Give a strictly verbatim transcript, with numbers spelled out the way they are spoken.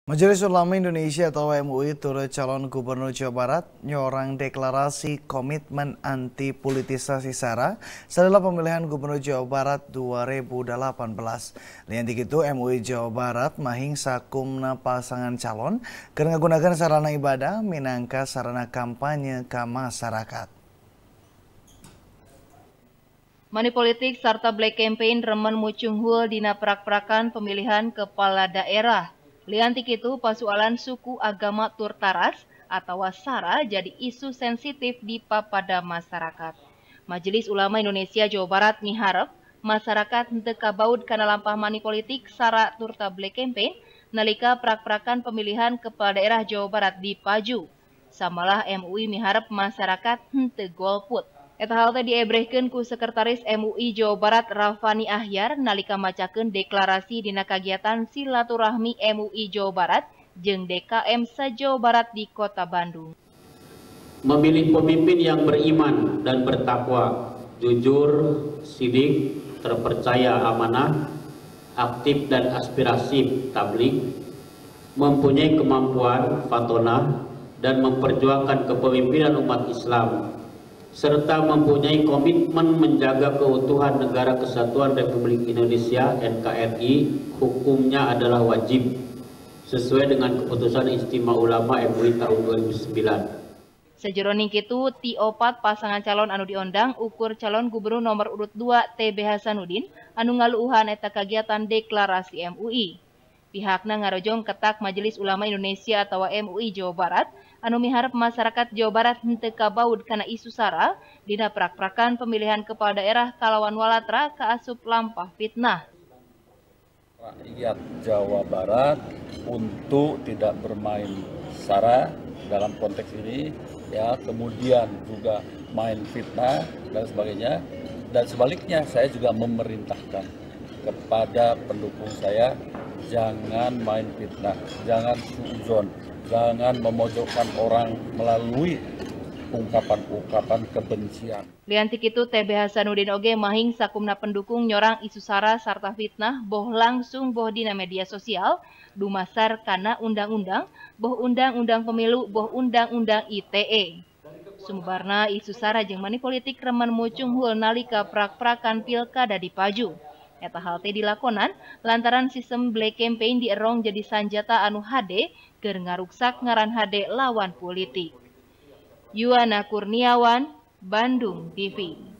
Majelis Ulama Indonesia atau M U I turut calon Gubernur Jawa Barat nyorang deklarasi komitmen anti politisasi SARA setelah pemilihan Gubernur Jawa Barat dua ribu delapan belas. Liantik itu M U I Jawa Barat mahing sakumna pasangan calon karena gunakan sarana ibadah minangka sarana kampanye ke masyarakat. Money politik serta black campaign remen mucunghul dina prak-prakan pemilihan kepala daerah. Liantik itu persoalan suku agama Turtaras atau SARA jadi isu sensitif di papada masyarakat. Majelis Ulama Indonesia Jawa Barat miharep masyarakat henteu kabaud kana lampah money politik SARA turta black campaign nalika prak-prakan pemilihan kepala daerah Jawa Barat dipaju. Samalah M U I miharep masyarakat henteu golput. Eta hal teh diebrehkeun ku Sekretaris M U I Jawa Barat Rafani Ahyar nalika macakeun deklarasi dina kagiatan silaturahmi M U I Jawa Barat jeung D K M se-Jawa Barat di Kota Bandung. Memilih pemimpin yang beriman dan bertakwa, jujur, sidik, terpercaya amanah, aktif dan aspirasif tabligh, mempunyai kemampuan fatonah dan memperjuangkan kepemimpinan umat Islam, serta mempunyai komitmen menjaga keutuhan Negara Kesatuan Republik Indonesia N K R I, hukumnya adalah wajib sesuai dengan keputusan Ijtima Ulama M U I tahun dua ribu sembilan. Sajeroning kitu ti opat pasangan calon anu diondang ukur calon gubernur nomor urut dua T B Hasanuddin anu ngaluuhan eta kagiatan deklarasi M U I. Pihakna ngarojong ketak Majelis Ulama Indonesia atau M U I Jawa Barat anu miharep masyarakat Jawa Barat henteu kabaud kana isu SARA dina prak-prakan pemilihan kepala daerah kalawan walatra kaasup lampah fitnah. Rakyat Jawa Barat untuk tidak bermain SARA dalam konteks ini, ya, kemudian juga main fitnah dan sebagainya, dan sebaliknya saya juga memerintahkan kepada pendukung saya jangan main fitnah, jangan suudzon, jangan memojokkan orang melalui ungkapan-ungkapan kebencian. Liantik itu T B Hasanuddin oge mahing sakumna pendukung nyorang isu SARA sarta fitnah boh langsung boh dina media sosial dumasar kana undang-undang, boh undang-undang pemilu, boh undang-undang I T E. Sumbarna isu SARA jeung money politik remen mucunghul nalika prak-prakan pilkada dipaju. Eta hal teh dilakonan lantaran sistem black campaign dierong jadi sanjata anu hade keur ngaruksak ngaran hade lawan politik. Yuana Kurniawan, Bandung T V.